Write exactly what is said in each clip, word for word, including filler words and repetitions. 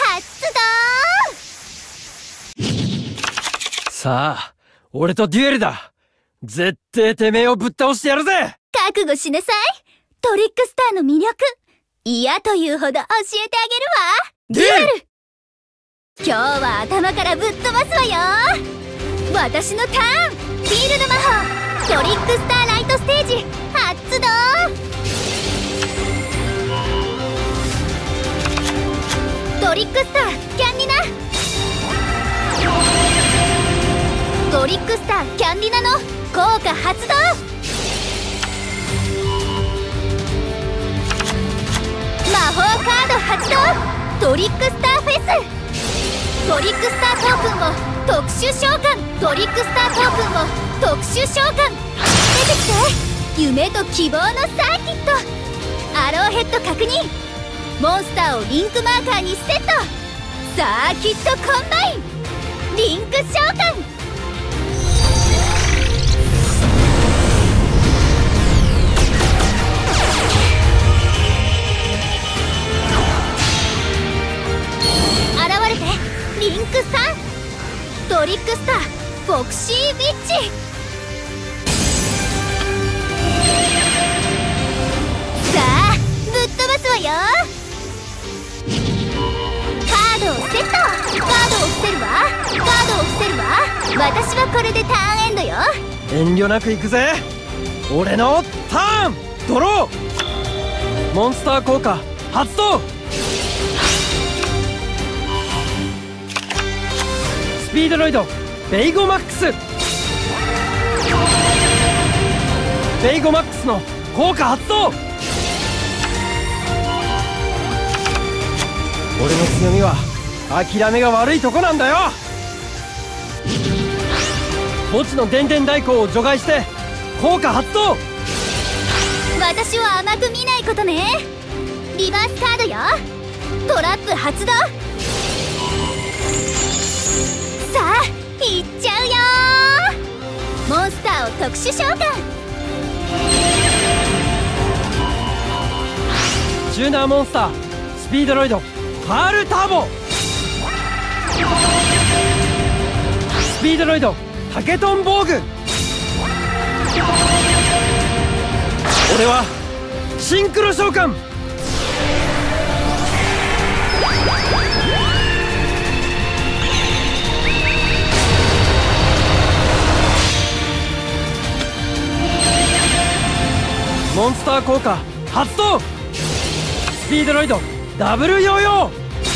発動。 さあ俺とデュエルだ。絶対てめえをぶっ倒してやるぜ。 覚悟しなさい。トリックスターの魅力、嫌というほど教えてあげるわ。デュエル、今日は頭からぶっ飛ばすわよ。私のターン、フィールド魔法トリックスターライトステージ発動。トリックスターキャンディナ、トリックスターキャンディナの効果発動。魔法カード発動。トリックスターフェス、トリックスタートークンを特殊召喚。トリックスタートークンを特殊召喚。出てきて、夢と希望のサーキット。アローヘッド確認。モンスターをリンクマーカーにセット。サーキットコンバイン、リンク召喚。現れて、リンクさん。トリックスターフォクシーウィッチ。さあぶっ飛ばすわよ。カードをセット。カードを伏せるわ。カードを伏せるわ。私はこれでターンエンドよ。 遠慮なくいくぜ。俺のターン、ドロー。モンスター効果発動。スピードロイドベイゴマックス。ベイゴマックスの効果発動。俺の強みは諦めが悪いとこなんだよ。墓地の電電代行を除外して効果発動。 私を甘く見ないことね。リバースカードよ。トラップ発動。さあいっちゃうよ。モンスターを特殊召喚。 チューナーモンスタースピードロイドパールターボ。スピードロイドタケトン防具。俺はシンクロ召喚。モンスター効果発動。スピードロイドダブルヨーヨー。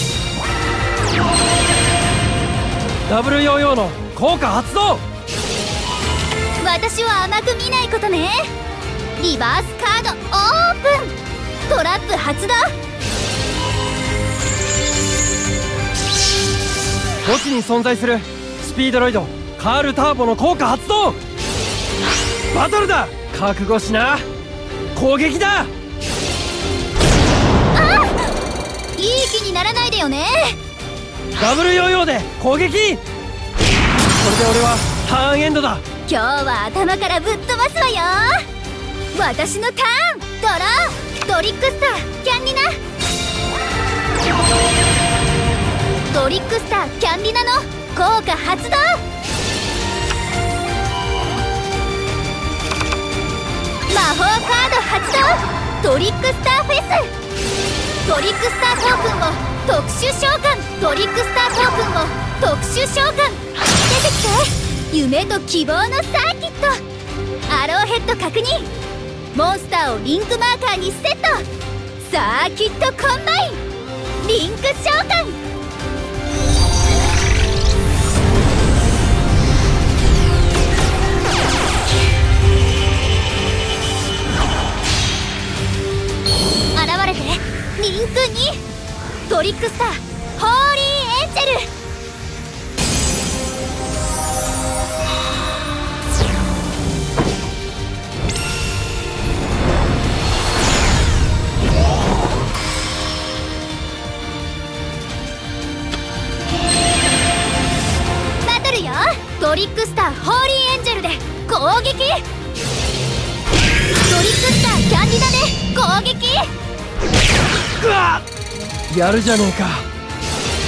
ダブルヨーヨーの効果発動。 私を甘く見ないことね。リバースカードオープン。トラップ発動。 墓地に存在するスピードロイドカールターボの効果発動。バトルだ。覚悟しな。攻撃だ。 ああ、いい気にならないでよね。 ダブルヨーヨーで攻撃。これで俺はターンエンドだ。 今日は頭からぶっ飛ばすわよ。私のターン、ドロー。トリックスターキャンディナ、トリックスターキャンディナの効果発動。魔法カード発動。トリックスターフェス。トリックスタートークンを特殊召喚。トリックスタートークンを特殊召喚。出てきて、夢と希望のサーキット。アローヘッド確認。モンスターをリンクマーカーにセット。サーキットコンバイン、リンク召喚。現れて、リンクに。トリックスターホーリーエンジェル。バトルよ。トリックスターホーリーエンジェルで攻撃。トリックスターキャンディダで攻撃。 うわっ、やるじゃねえか。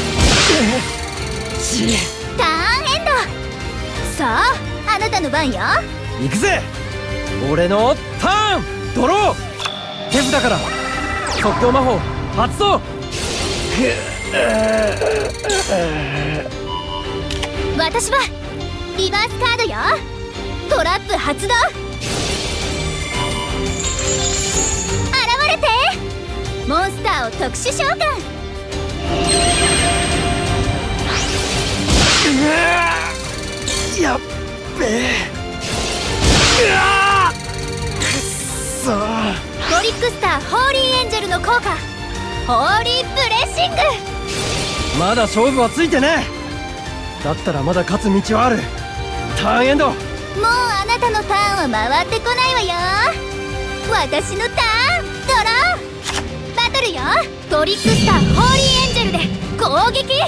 ちターンエンド。さああなたの番よ。 行くぜ。俺のターンドロー。手札から速攻魔法発動。 私はリバースカードよ。トラップ発動。現れてモンスターを特殊召喚。 やっべえ。うわくっそー。 トリックスターホーリーエンジェルの効果、ホーリーブレッシング。 まだ勝負はついてねえ。だったらまだ勝つ道はある。ターンエンド。 もうあなたのターンは回ってこないわよ。私のターンドロー。バトルよ。トリックスターホーリーエンジェルで攻撃。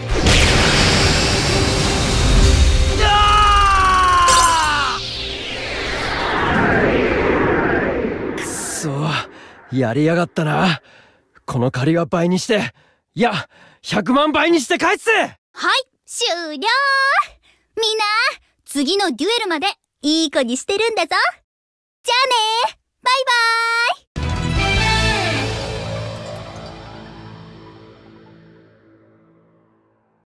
くそ、やりやがったな。この借りは倍にして、いやひゃくまん倍にして返すぜ。 はい、終了。みんな次のデュエルまでいい子にしてるんだぞ。じゃあね、バイバーイ。